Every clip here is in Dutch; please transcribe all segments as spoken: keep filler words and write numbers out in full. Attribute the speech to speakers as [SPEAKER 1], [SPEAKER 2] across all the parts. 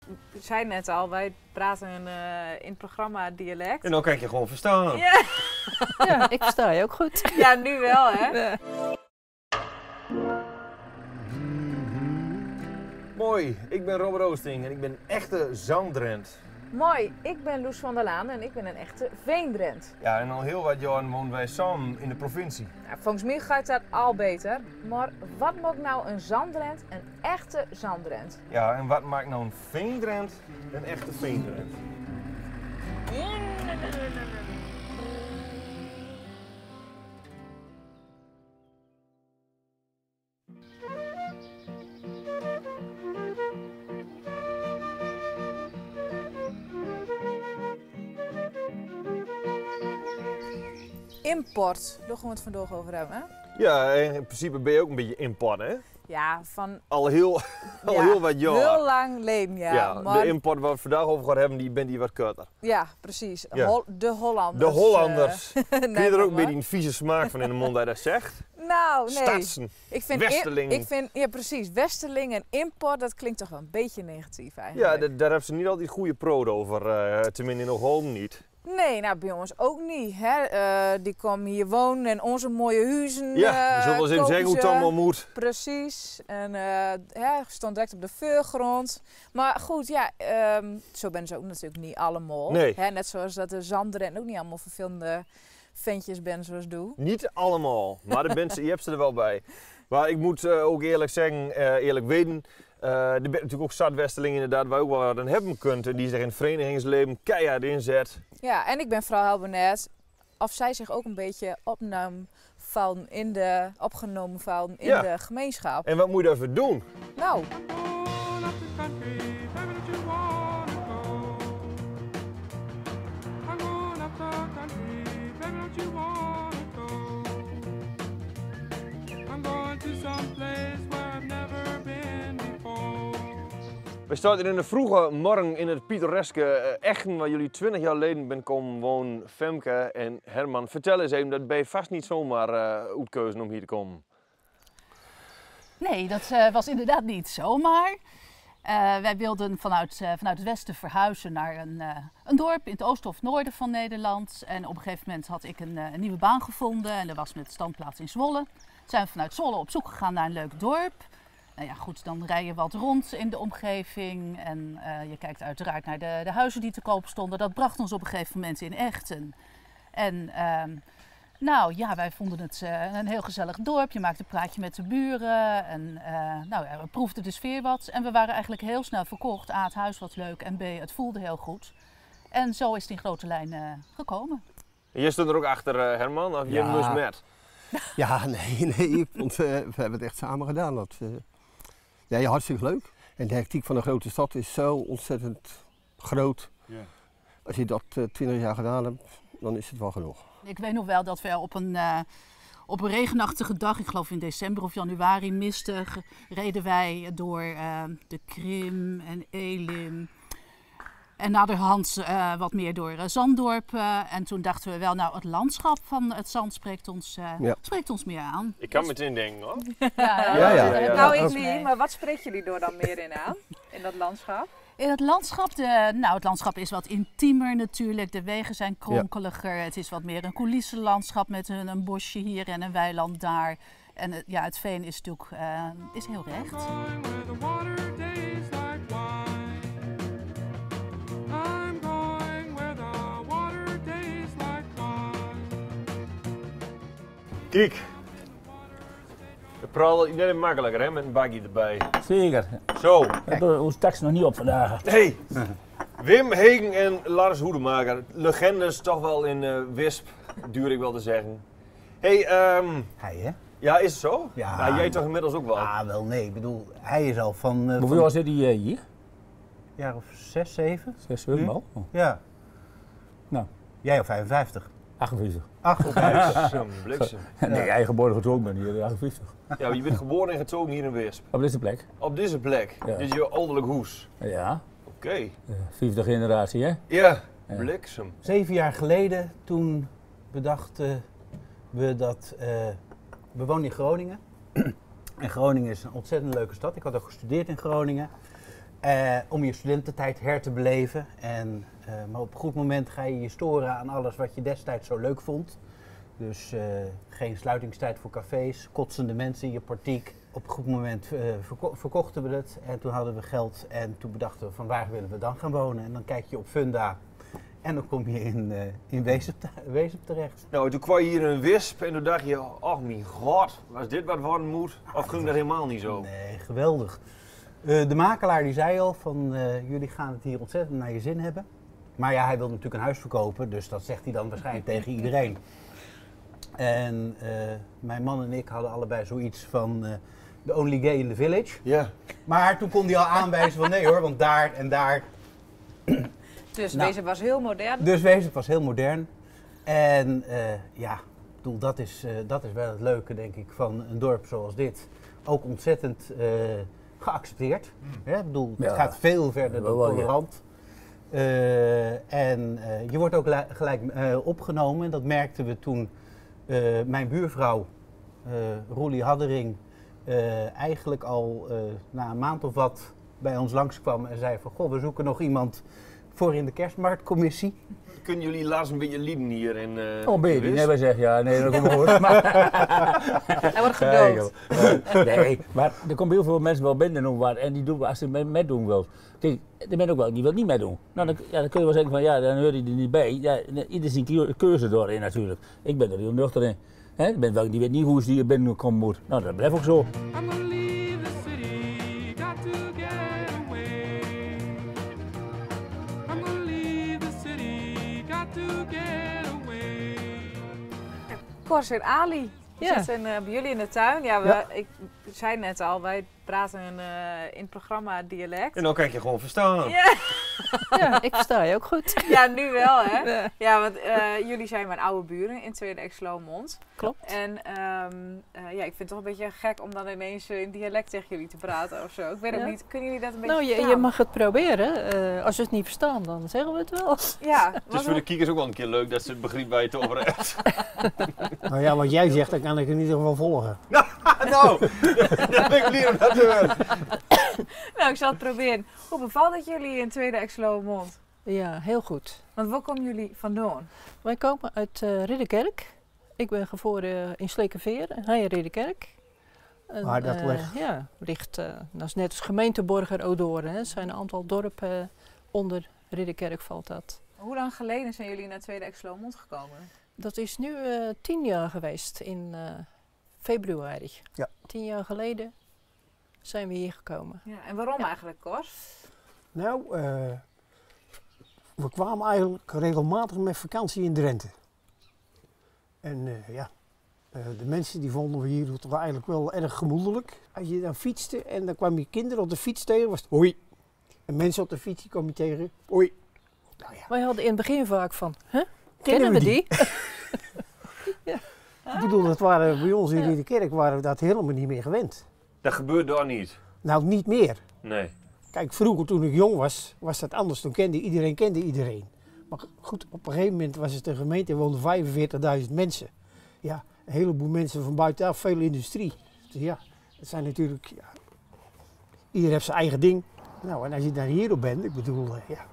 [SPEAKER 1] ik zei net al, wij praten uh, in het programma dialect.
[SPEAKER 2] En dan kan je gewoon verstaan.
[SPEAKER 1] Ja,
[SPEAKER 3] ja ik versta je ook goed.
[SPEAKER 1] Ja, nu wel hè. Ja.
[SPEAKER 2] Mooi, ik ben Robert Oosting en ik ben een echte Zandrent.
[SPEAKER 1] Mooi, ik ben Loes van der Laan en ik ben een echte Veendrent.
[SPEAKER 2] Ja, en al heel wat jaren wonen wij samen in de provincie.
[SPEAKER 1] Nou, volgens mij gaat dat al beter. Maar wat maakt nou een Zandrent een echte Zandrent?
[SPEAKER 2] Ja, en wat maakt nou een Veendrent een echte Veendrent?
[SPEAKER 1] Import, daar gaan we het vandaag over hebben. Hè?
[SPEAKER 2] Ja, in principe ben je ook een beetje import, hè?
[SPEAKER 1] Ja, van...
[SPEAKER 2] Al heel, al
[SPEAKER 1] ja,
[SPEAKER 2] heel wat jaar.
[SPEAKER 1] Heel lang leven, ja.
[SPEAKER 2] Ja,
[SPEAKER 1] maar...
[SPEAKER 2] de import waar we vandaag over gaan hebben, die bent hier wat korter.
[SPEAKER 1] Ja, precies.
[SPEAKER 2] Ja.
[SPEAKER 1] Hol de Hollanders.
[SPEAKER 2] De Hollanders.
[SPEAKER 1] Uh,
[SPEAKER 2] Kun je er ook een beetje een vieze smaak van in de mond dat je dat zegt?
[SPEAKER 1] Nou, nee.
[SPEAKER 2] Stadsen,
[SPEAKER 1] ik vind
[SPEAKER 2] Westerling.
[SPEAKER 1] Ik vind, ja, precies. Westerling en import, dat klinkt toch wel een beetje negatief eigenlijk.
[SPEAKER 2] Ja, daar hebben ze niet altijd goede prood over. Uh, tenminste in Oegholm niet.
[SPEAKER 1] Nee, nou bij ons ook niet. Hè. Uh, die komen hier wonen en onze mooie huizen.
[SPEAKER 2] Ja, we zullen wel eens even zeggen hoe het allemaal moet.
[SPEAKER 1] Precies. En uh, hè, stond direct op de voorgrond. Maar goed, ja, um, zo ben ze ook natuurlijk niet allemaal.
[SPEAKER 2] Nee.
[SPEAKER 1] Hè, net zoals dat de Zandrent ook niet allemaal vervelende ventjes ben zoals doe.
[SPEAKER 2] Niet allemaal, maar de mensen, je hebt ze er wel bij. Maar ik moet uh, ook eerlijk zeggen, uh, eerlijk weten. Uh, er bent natuurlijk ook zat Westerling inderdaad waar je ook wel wat aan hebben kunt. Die zich in het verenigingsleven keihard inzet.
[SPEAKER 1] Ja, en ik ben vooral heel benieuwd of zij zich ook een beetje opnam van in de, opgenomen van in ja. de gemeenschap.
[SPEAKER 2] En wat moet je daarvoor doen?
[SPEAKER 1] Nou.
[SPEAKER 2] We staan hier in de vroege morgen in het pittoreske Echten, waar jullie twintig jaar geleden ben komen wonen, Femke en Herman. Vertel eens even, dat ben je vast niet zomaar uh, uitkeuzen om hier te komen.
[SPEAKER 3] Nee, dat uh, was inderdaad niet zomaar. Uh, wij wilden vanuit, uh, vanuit het westen verhuizen naar een, uh, een dorp in het oosten of noorden van Nederland. En op een gegeven moment had ik een, uh, een nieuwe baan gevonden en dat was met standplaats in Zwolle. Toen zijn we vanuit Zwolle op zoek gegaan naar een leuk dorp. Nou ja, goed, dan rij je wat rond in de omgeving en uh, je kijkt uiteraard naar de, de huizen die te koop stonden. Dat bracht ons op een gegeven moment in Echten. En uh, nou ja, wij vonden het uh, een heel gezellig dorp. Je maakte een praatje met de buren en uh, nou, ja, we proefden de sfeer wat. En we waren eigenlijk heel snel verkocht. A, het huis was leuk en B, het voelde heel goed. En zo is het in grote lijnen uh, gekomen.
[SPEAKER 2] En jij stond er ook achter, uh, Herman, of je
[SPEAKER 4] ja.
[SPEAKER 2] moest met?
[SPEAKER 4] Ja, nee, nee, ik vond, uh, we hebben het echt samen gedaan. Dat, uh, ja, ja, hartstikke leuk. En de hectiek van een grote stad is zo ontzettend groot. Ja. Als je dat twintig uh, jaar gedaan hebt, dan is het wel genoeg.
[SPEAKER 3] Ik weet nog wel dat we op een, uh, op een regenachtige dag, ik geloof in december of januari, mistig, reden wij door uh, de Krim en Elim. En naderhand uh, wat meer door uh, Zanddorp. Uh, en toen dachten we wel, nou het landschap van het zand spreekt ons, uh, ja. spreekt ons meer aan.
[SPEAKER 2] Ik kan dus... meteen denken hoor.
[SPEAKER 1] Ja, ja,
[SPEAKER 4] ja,
[SPEAKER 1] ja,
[SPEAKER 4] ja, ja.
[SPEAKER 1] Nou ik niet, maar wat spreekt jullie door dan meer in aan, in dat landschap?
[SPEAKER 3] In het landschap, de, nou het landschap is wat intiemer natuurlijk, de wegen zijn kronkeliger. Ja. Het is wat meer een coulissenlandschap met een, een bosje hier en een weiland daar. En uh, ja, het veen is natuurlijk uh, is heel recht.
[SPEAKER 2] Kijk, de praat net even makkelijker hè, met een bakje erbij.
[SPEAKER 5] Zeker.
[SPEAKER 2] Zo.
[SPEAKER 5] We hebben onze tekst nog niet op vandaag.
[SPEAKER 2] Hey, Wim Hegen en Lars Hoedemaker, legendes toch wel in uh, Wisp, duur ik wel te zeggen. Hey, um,
[SPEAKER 6] hij hè?
[SPEAKER 2] Ja, is het zo?
[SPEAKER 6] Ja.
[SPEAKER 2] Nou, jij toch inmiddels ook wel?
[SPEAKER 6] Ah, wel nee, ik bedoel, hij is al van... Uh,
[SPEAKER 5] Hoeveel was dit die uh, hier?
[SPEAKER 6] jaar of zes, zeven.
[SPEAKER 5] Zes, zeven al?
[SPEAKER 6] Oh. Ja.
[SPEAKER 5] Nou.
[SPEAKER 6] Jij al vijfenvijftig.
[SPEAKER 5] achtenvijftig.
[SPEAKER 2] achtenvijftig. Bliksem.
[SPEAKER 5] Nee, ja. Jij geboren getogen bent hier, achtenvijftig.
[SPEAKER 2] Ja, je bent geboren en getogen hier in Wisp.
[SPEAKER 5] Op deze plek?
[SPEAKER 2] Op deze plek? Ja. Dit is je ouderlijk hoes?
[SPEAKER 5] Ja.
[SPEAKER 2] Oké. Okay.
[SPEAKER 5] Uh, vijfde generatie, hè?
[SPEAKER 2] Ja, ja. Bliksem.
[SPEAKER 6] Zeven jaar geleden, toen bedachten we dat... Uh, we woonden in Groningen. En Groningen is een ontzettend leuke stad. Ik had ook gestudeerd in Groningen. Uh, om je studententijd her te beleven. En, uh, maar op een goed moment ga je je storen aan alles wat je destijds zo leuk vond. Dus uh, geen sluitingstijd voor cafés, kotsende mensen in je portiek. Op een goed moment uh, verko verkochten we het en toen hadden we geld en toen bedachten we van waar willen we dan gaan wonen. En dan kijk je op Funda en dan kom je in, uh, in Wezep, Wezep terecht.
[SPEAKER 2] Nou, toen kwam je hier een wisp en toen dacht je, oh mijn god, was dit wat worden moet? Of ging dat helemaal niet zo?
[SPEAKER 6] Nee, geweldig. Uh, de makelaar die zei al van uh, jullie gaan het hier ontzettend naar je zin hebben. Maar ja, hij wil natuurlijk een huis verkopen, dus dat zegt hij dan waarschijnlijk tegen iedereen. En uh, mijn man en ik hadden allebei zoiets van uh, the only gay in the village.
[SPEAKER 2] Ja.
[SPEAKER 6] Maar toen kon hij al aanwijzen van nee hoor, want daar en daar.
[SPEAKER 1] Dus
[SPEAKER 6] nou,
[SPEAKER 1] Wezep was heel modern.
[SPEAKER 6] Dus Wezep was heel modern. En uh, ja, bedoel, dat, is, uh, dat is wel het leuke denk ik van een dorp zoals dit. Ook ontzettend uh, geaccepteerd. Mm. Ja, ik bedoel, ja, het gaat veel verder dan tolerant. Ja. Uh, en uh, je wordt ook gelijk uh, opgenomen. En dat merkten we toen uh, mijn buurvrouw, uh, Roelie Haddering, uh, eigenlijk al uh, na een maand of wat bij ons langskwam en zei van goh, we zoeken nog iemand voor in de kerstmarktcommissie.
[SPEAKER 2] Kunnen jullie laatst een beetje lieden hier in uh,
[SPEAKER 5] Oh, een beetje. Nee, wij zeggen ja, nee, dat komt goed. Maar
[SPEAKER 1] hij wordt gedood.
[SPEAKER 5] Nee, nee, maar er komen heel veel mensen wel binnen waar, en die doen als ze meedoen wil. Kijk, er zijn ook wel die wil niet meedoen. Nou, dan, ja, dan kun je wel zeggen van ja, dan hoor je er niet bij. Ja, ieder zijn keuze doorin natuurlijk. Ik ben er heel nuchter in. He, ik ben wel, die weet niet hoe ze hier binnen komen moet. Nou, dat blijft ook zo.
[SPEAKER 1] Cors en Ali
[SPEAKER 3] Ja.
[SPEAKER 1] zitten uh, bij jullie in de tuin. Ja, we,
[SPEAKER 4] Ja.
[SPEAKER 1] ik zei net al, wij praten uh, in het programma dialect.
[SPEAKER 2] En dan kan je gewoon verstaan.
[SPEAKER 1] Ja.
[SPEAKER 3] Ja, ik versta je ook goed.
[SPEAKER 1] Ja, nu wel hè.
[SPEAKER 3] Ja.
[SPEAKER 1] Ja, want uh, jullie zijn mijn oude buren in Tweede Exloonmond.
[SPEAKER 3] Klopt.
[SPEAKER 1] En um, uh, ja, ik vind het toch een beetje gek om dan ineens uh, in dialect tegen jullie te praten of zo. Ik weet ook
[SPEAKER 3] Ja.
[SPEAKER 1] niet, kunnen jullie dat een beetje
[SPEAKER 3] Nou, je,
[SPEAKER 1] verstaan?
[SPEAKER 3] je mag het proberen. Uh, als we het niet verstaan, dan zeggen we het wel.
[SPEAKER 1] Ja,
[SPEAKER 2] Het is
[SPEAKER 1] want
[SPEAKER 2] voor de kijkers ook wel een keer leuk dat ze het begrip waar je het over hebt.
[SPEAKER 7] Nou ja, wat jij zegt, dan kan ik in ieder geval volgen.
[SPEAKER 2] Nou, dat ben ik blij om dat te horen.
[SPEAKER 1] nou, ik zal het proberen. Hoe bevalt het jullie in Tweede Exloonmond?
[SPEAKER 3] Ja, heel goed.
[SPEAKER 1] Want waar komen jullie vandaan?
[SPEAKER 3] Wij komen uit uh, Ridderkerk. Ik ben geboren in Slekenveer, hij in Ridderkerk. En,
[SPEAKER 7] Waar dat
[SPEAKER 3] uh,
[SPEAKER 7] ligt?
[SPEAKER 3] Ja, ligt, uh, dat is net als gemeente Borger-Odoorn. Er zijn een aantal dorpen uh, onder Ridderkerk valt dat.
[SPEAKER 1] Hoe lang geleden zijn jullie naar Tweede Exloonmond gekomen?
[SPEAKER 3] Dat is nu uh, tien jaar geweest in uh, februari.
[SPEAKER 7] Ja.
[SPEAKER 3] Tien jaar geleden zijn we hier gekomen.
[SPEAKER 1] Ja, en waarom
[SPEAKER 3] Ja.
[SPEAKER 1] eigenlijk, Cors?
[SPEAKER 7] Nou, uh, we kwamen eigenlijk regelmatig met vakantie in Drenthe. En uh, ja, uh, de mensen die vonden we hier toch eigenlijk wel erg gemoedelijk. Als je dan fietste en dan kwam je kinderen op de fiets tegen, was het hoi. En mensen op de fiets die kwam je tegen, hoi. Nou ja,
[SPEAKER 3] Wij hadden in het begin vaak van, huh?
[SPEAKER 7] kennen
[SPEAKER 3] Kennen we die?
[SPEAKER 7] die? Ik bedoel, dat waren bij ons in
[SPEAKER 3] Ja.
[SPEAKER 7] Ridderkerk waren we dat helemaal niet meer gewend.
[SPEAKER 2] Dat gebeurt daar niet.
[SPEAKER 7] Nou, niet meer.
[SPEAKER 2] Nee.
[SPEAKER 7] Kijk, vroeger toen ik jong was, was dat anders. Toen kende iedereen kende iedereen. Maar goed, op een gegeven moment was het een gemeente, er woonden vijfenveertigduizend mensen. Ja, een heleboel mensen van buitenaf, veel industrie. Dus ja, dat zijn natuurlijk, ja, ieder heeft zijn eigen ding. Nou, en als je dan hierop bent, ik bedoel, uh, ja.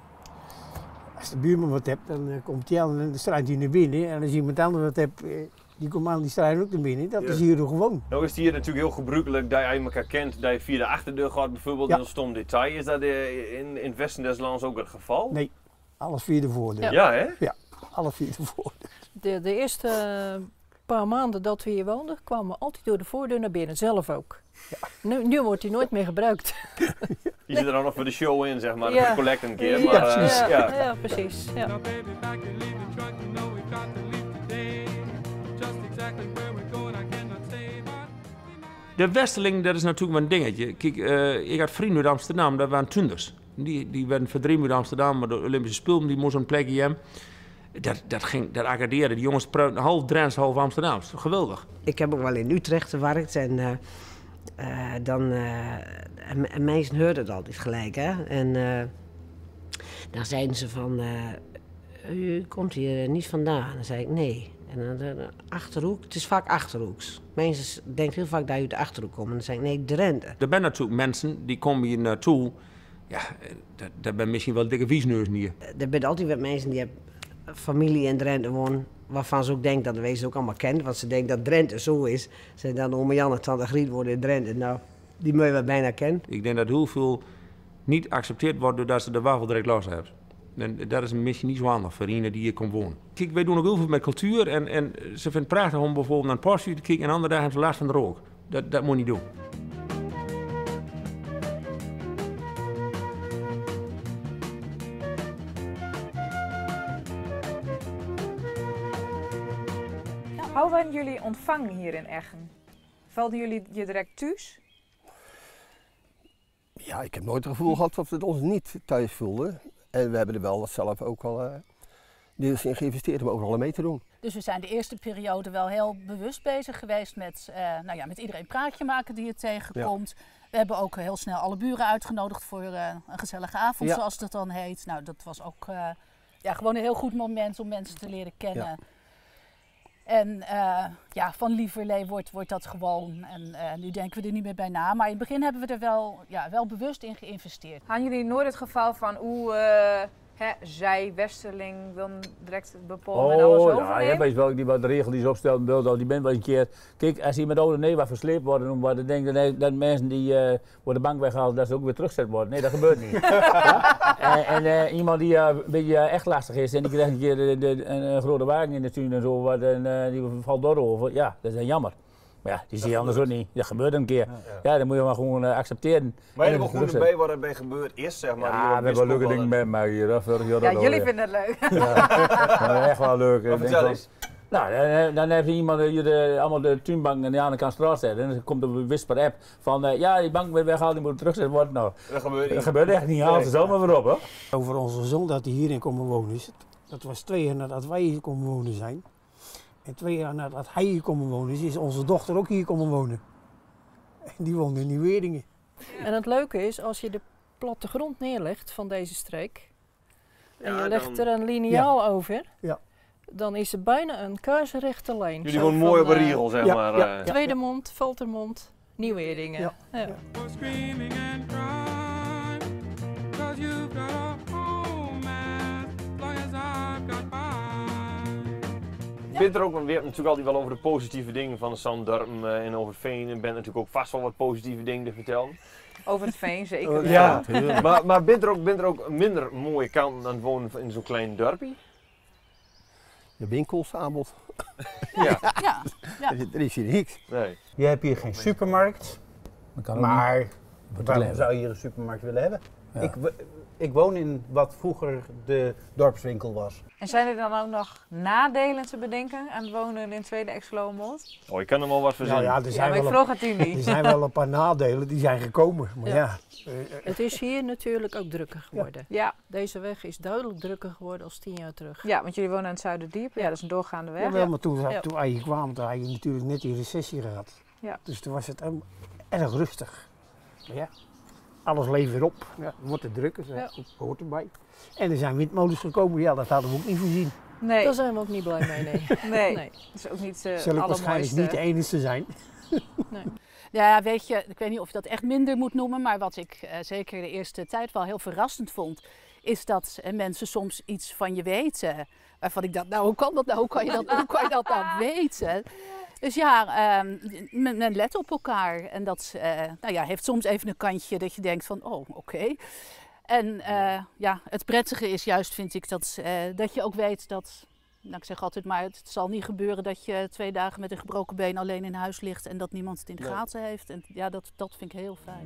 [SPEAKER 7] Als de buurman wat hebt, dan uh, komt hij aan en dan struint hij naar binnen. En als iemand anders wat hebt, uh, die komt aan, die struint ook naar binnen. Dat
[SPEAKER 2] Ja.
[SPEAKER 7] is hier gewoon.
[SPEAKER 2] Nou is het hier natuurlijk heel gebruikelijk dat je elkaar kent, dat je via de achterdeur gaat bijvoorbeeld,
[SPEAKER 7] Ja.
[SPEAKER 2] een stom detail. Is dat uh, in, in het westen des lands ook het geval?
[SPEAKER 7] Nee, alles via de voordeur.
[SPEAKER 2] Ja, hè?
[SPEAKER 7] Alles via de voordeur.
[SPEAKER 3] De, de eerste uh, paar maanden dat we hier woonden, kwamen we altijd door de voordeur naar binnen, zelf ook. Ja. Nu, nu wordt die nooit meer gebruikt.
[SPEAKER 2] Je zit er dan nog voor de show in, zeg maar,
[SPEAKER 3] Ja.
[SPEAKER 2] voor de collect een keer.
[SPEAKER 3] Ja,
[SPEAKER 2] Maar, uh,
[SPEAKER 3] ja,
[SPEAKER 2] ja.
[SPEAKER 3] ja, precies. Ja.
[SPEAKER 8] De Westeling, dat is natuurlijk wel een dingetje. Kijk, uh, ik had vrienden uit Amsterdam, dat waren tunders. Die, die werden verdreven uit Amsterdam, maar de Olympische Spelen, die moesten een plekje hebben. Dat, dat ging, dat accadeerde. Die jongens praten half Drents, half Amsterdams. Geweldig.
[SPEAKER 9] Ik heb ook wel in Utrecht gewerkt en uh, uh, dan, uh, en, en mensen hoorden het altijd gelijk, hè. En uh, dan zeiden ze van, uh, u komt hier niet vandaan. Dan zei ik, nee. En dan de Achterhoek, het is vaak Achterhoeks. Mensen denken heel vaak dat je uit de Achterhoek komt. En dan zei ik, nee, Drenthe.
[SPEAKER 8] Er zijn natuurlijk mensen die komen hier naartoe ja, dat, dat ben misschien wel dikke viesneus hier.
[SPEAKER 9] Er zijn altijd wat mensen die hebben familie in Drenthe wonen, waarvan ze ook denken dat de wezen ook allemaal kent. Want ze denken dat Drenthe zo is. Ze dan oma Jan en tante Griet worden in Drenthe. Nou, die moet je wel bijna kennen.
[SPEAKER 8] Ik denk dat heel veel niet geaccepteerd wordt doordat ze de wafel direct los hebben. En dat is misschien niet zo handig voor iedereen die hier komt wonen. Kijk, wij doen ook heel veel met cultuur en, en ze vinden het prachtig om bijvoorbeeld naar een postje te kijken en andere dagen hebben ze last van de rook. Dat, dat moet je niet doen.
[SPEAKER 1] Hoe werden jullie ontvangen hier in Eggen? Valden jullie je direct thuis?
[SPEAKER 4] Ja, ik heb nooit het gevoel gehad dat we het ons niet thuis voelden. En we hebben er wel zelf ook al uh, deels in geïnvesteerd om ook al mee te doen.
[SPEAKER 3] Dus we zijn de eerste periode wel heel bewust bezig geweest met, uh, nou ja, met iedereen praatje maken die je tegenkomt. Ja. We hebben ook heel snel alle buren uitgenodigd voor uh, een gezellige avond, ja. zoals dat dan heet. Nou, dat was ook uh, ja, gewoon een heel goed moment om mensen te leren kennen. Ja. En uh, ja, van lieverlee wordt, wordt dat gewoon. En uh, nu denken we er niet meer bij na. Maar in het begin hebben we er wel, ja, wel bewust in geïnvesteerd.
[SPEAKER 1] Hadden jullie nooit het geval van hoe uh, hè, zij, Westerling, wil direct bepalen
[SPEAKER 5] oh,
[SPEAKER 1] en alles
[SPEAKER 5] ja,
[SPEAKER 1] overnemen?
[SPEAKER 5] Ja, weet wel, die, de regel die ze opstellen, beeld, die bent wel een keer... Kijk, als die met oude nee wat versleept worden, dan denken dat, dat mensen die uh, worden bank weggehaald, dat ze ook weer teruggezet worden. Nee, dat gebeurt niet. Ja? En, en uh, iemand die uh, een beetje uh, echt lastig is en die krijgt een keer de, de, een, een grote wagen in de tuin en zo, wat, en uh, die valt door over. Ja, dat is jammer. Maar ja, die zie je anders ook niet. Dat gebeurt een keer. Ja, ja. ja dan moet je maar gewoon uh, accepteren.
[SPEAKER 2] Maar je hebt ook goed bij wat er bij gebeurd is, zeg maar.
[SPEAKER 5] Ja, we hebben wel leuke dingen met mij hier. Of,
[SPEAKER 1] ja, ja jullie vinden het leuk.
[SPEAKER 5] Ja, ja, echt wel leuk.
[SPEAKER 2] Maar vertel eens.
[SPEAKER 5] Nou, dan, dan heeft iemand hier de, allemaal de tuinbank aan de andere kant straat zetten. En dan komt een whisper-app van, uh, ja, die bank werd weggehaald, die moet terugzetten worden. Nou, dat gebeurt niet. Dat gebeurt echt niet. Haal ze zomaar weer op, hoor.
[SPEAKER 7] Over onze zoon dat hij hierin komen wonen is. Dat was twee jaar nadat wij hier komen wonen zijn. En twee jaar nadat hij hier komen wonen is, is onze dochter ook hier komen wonen. En die woonde in Nieuw-Weerdingen.
[SPEAKER 10] En het leuke is, als je de plattegrond neerlegt van deze streek, en ja, je legt dan er een liniaal ja. over, ja. dan is er bijna een kaarsrechte lijn.
[SPEAKER 2] Jullie wonen mooi op een riegel, zeg
[SPEAKER 10] ja,
[SPEAKER 2] maar.
[SPEAKER 10] Ja. Uh, Tweede mond, Valtermond, Nieuw-Weerdingen. Ja. Ja. Ja.
[SPEAKER 2] Ik vind er ook, we hebben natuurlijk altijd wel over de positieve dingen van de Zanddarm uh, en over het veen. En ben natuurlijk ook vast wel wat positieve dingen te vertellen.
[SPEAKER 1] Over het veen, zeker.
[SPEAKER 2] Ja, ja. maar, maar bent er ook, bent er ook minder mooie kanten aan het wonen in zo'n klein dorpje?
[SPEAKER 4] De winkelsaanbod.
[SPEAKER 2] Ja.
[SPEAKER 3] Ja. Ja. Ja.
[SPEAKER 4] Er is hier niks.
[SPEAKER 2] Nee.
[SPEAKER 6] Je hebt hier geen supermarkt, maar waarom zou je hier een supermarkt willen hebben? Ja. Ik, ik woon in wat vroeger de dorpswinkel was.
[SPEAKER 1] En zijn er dan ook nog nadelen te bedenken aan het wonen in Tweede Exloonmond?
[SPEAKER 2] Oh, ik kan er wel wat verzinnen.
[SPEAKER 7] Nou ja, er zijn
[SPEAKER 1] ja, maar
[SPEAKER 7] wel
[SPEAKER 1] ik vroeg het u niet.
[SPEAKER 7] Er zijn wel een paar nadelen, die zijn gekomen. Maar ja. ja.
[SPEAKER 10] Het is hier natuurlijk ook drukker geworden.
[SPEAKER 1] Ja.
[SPEAKER 10] Deze weg is duidelijk drukker geworden als tien jaar terug.
[SPEAKER 1] Ja, want jullie wonen aan het Zuiderdiep. Ja, dat is een doorgaande weg.
[SPEAKER 7] Ja, wel, maar toen, ja. toen wij hier kwamen, toen had je natuurlijk net die recessie gehad. Ja. Dus toen was het erg rustig. Maar ja. Alles leeft weer op, ja, wordt er drukker, ja. hoort erbij. En er zijn windmolens gekomen, ja, dat hadden we ook niet voorzien.
[SPEAKER 10] Nee. Daar zijn we ook niet blij mee, nee.
[SPEAKER 1] nee. nee. Dat is ook niet uh,
[SPEAKER 7] Zal ik waarschijnlijk niet de enige zijn.
[SPEAKER 3] Nee. Ja, weet je, ik weet niet of je dat echt minder moet noemen, maar wat ik uh, zeker de eerste tijd wel heel verrassend vond, is dat uh, mensen soms iets van je weten. Waarvan ik dacht, nou hoe kan dat nou, hoe kan je dat, hoe kan je dat nou weten? Dus ja, um, men, men let op elkaar en dat uh, nou ja, heeft soms even een kantje dat je denkt van, oh, oké. Okay. En uh, ja, het prettige is juist, vind ik, dat, uh, dat je ook weet dat, nou ik zeg altijd maar, het zal niet gebeuren dat je twee dagen met een gebroken been alleen in huis ligt en dat niemand het in de nee. gaten heeft. En ja, dat, dat vind ik heel fijn.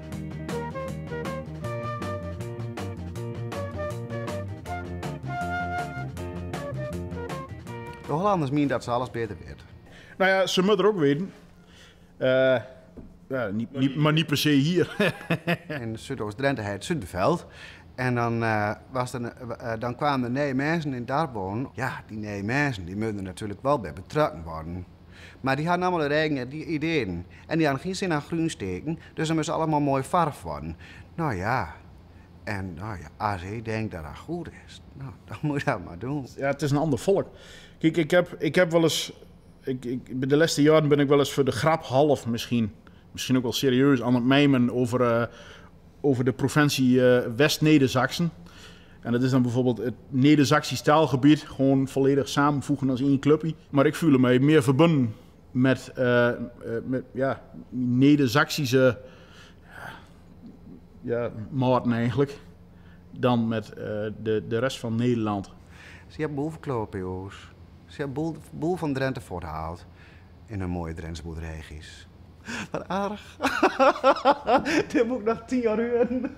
[SPEAKER 11] De Hollanders menen dat ze alles beter weten.
[SPEAKER 12] Nou ja, ze moeten er ook weten. Uh, ja, niet, niet, maar niet per se hier.
[SPEAKER 11] In Zuidoost-Drenthe heet Zundeveld. En dan, uh, was er, uh, dan kwamen er nee mensen in het dorp wonen. Ja, die nee mensen die moeten natuurlijk wel bij betrokken worden. Maar die hadden allemaal de eigen die ideeën. En die hadden geen zin aan groen steken. Dus dan moest allemaal mooi verf worden. Nou ja. En nou ja, als hij denkt dat dat goed is, nou, dan moet je dat maar doen.
[SPEAKER 12] Ja, het is een ander volk. Kijk, ik heb, ik heb wel eens... Ik, ik, de laatste jaren ben ik wel eens voor de grap half misschien, misschien ook wel serieus aan het mijmen over, uh, over de provincie uh, West-Neder-Saxen. En dat is dan bijvoorbeeld het Neder-Saxisch taalgebied, gewoon volledig samenvoegen als één clubje. Maar ik voel me meer verbonden met, uh, uh, met ja, Neder-Saxische ja, maten eigenlijk, dan met uh, de, de rest van Nederland.
[SPEAKER 11] Ze hebben boel verklopen, jongens. Ze hebben boel, boel van Drenthe voortgehaald in een mooie Drentse boerderijgis. Wat aardig. Dit moet ik nog tien jaar huren.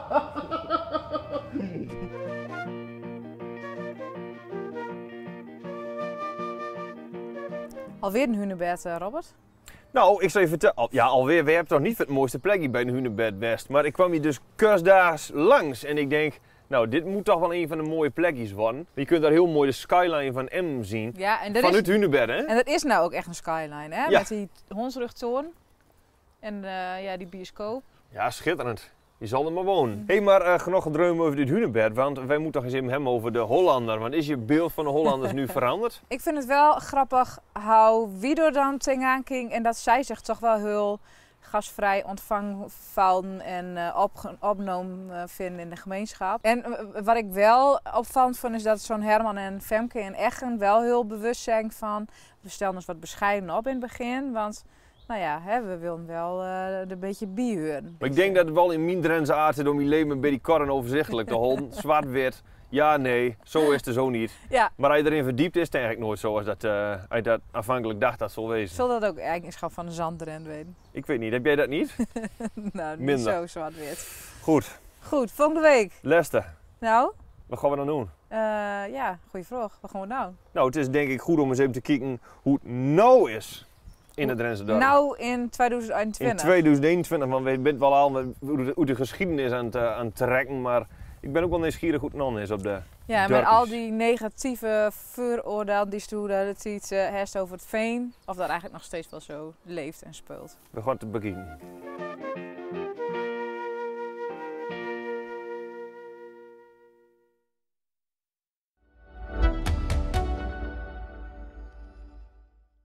[SPEAKER 1] Alweer een hunebed, uh, Robert?
[SPEAKER 2] Nou, ik zal je vertellen. Al, ja, alweer, we hebben toch niet het mooiste plekje bij een hunebed West. Maar ik kwam hier dus kustdaags langs en ik denk, nou, dit moet toch wel een van de mooie plekjes worden. Je kunt daar heel mooi de skyline van Emmen zien.
[SPEAKER 1] Ja, en dat
[SPEAKER 2] vanuit
[SPEAKER 1] is,
[SPEAKER 2] hunebed, hè?
[SPEAKER 1] En dat is nou ook echt een skyline, hè?
[SPEAKER 2] Ja.
[SPEAKER 1] Met die Hondsrugtoren en uh, ja, die bioscoop.
[SPEAKER 2] Ja, schitterend. Je zal er maar wonen. Hé, hey, maar uh, genoeg gedreum over dit hunebed, want wij moeten toch eens even hebben over de Hollander. Want is je beeld van de Hollanders nu veranderd?
[SPEAKER 1] Ik vind het wel grappig hoe wie er dan tegenaan ging en dat zij zich toch wel heel gastvrij ontvangvallen en uh, op, opgenomen uh, vinden in de gemeenschap. En uh, wat ik wel opvallend vond is dat zo'n Herman en Femke en Echen wel heel bewust zijn van we stellen ons wat bescheiden op in het begin, want nou ja, hè, we willen wel uh, een beetje bijhuren.
[SPEAKER 2] Maar ik denk dat het wel in mijn Drentse aard zit om je leven een beetje kort en overzichtelijk te houden. Zwart-wit, ja, nee, zo is het zo niet.
[SPEAKER 1] Ja.
[SPEAKER 2] Maar als je erin verdiept is het eigenlijk nooit zo als dat, uh, als je dat aanvankelijk dacht dat zou wezen.
[SPEAKER 1] Zul dat ook eigenschap van de Zanddrent weten?
[SPEAKER 2] Ik weet niet, heb jij dat niet?
[SPEAKER 1] Nou, niet
[SPEAKER 2] Minder.
[SPEAKER 1] zo zwart-wit.
[SPEAKER 2] Goed.
[SPEAKER 1] Goed, volgende week.
[SPEAKER 2] Lester.
[SPEAKER 1] Nou?
[SPEAKER 2] Wat gaan we dan doen?
[SPEAKER 1] Uh, ja, goeie vraag. Wat gaan we nou?
[SPEAKER 2] Nou, het is denk ik goed om eens even te kijken hoe het nou is in het Drentse dorp.
[SPEAKER 1] Nou in tweeduizend eenentwintig.
[SPEAKER 2] In tweeduizend eenentwintig, want we bent wel al hoe de geschiedenis aan het, aan het trekken, maar ik ben ook wel nieuwsgierig hoe het dan is op de
[SPEAKER 1] Ja, met
[SPEAKER 2] dorpjes.
[SPEAKER 1] al die negatieve vooroordelen die ze dat iets uh, herst over het veen, of dat eigenlijk nog steeds wel zo leeft en speelt.
[SPEAKER 2] We gaan het bekijken.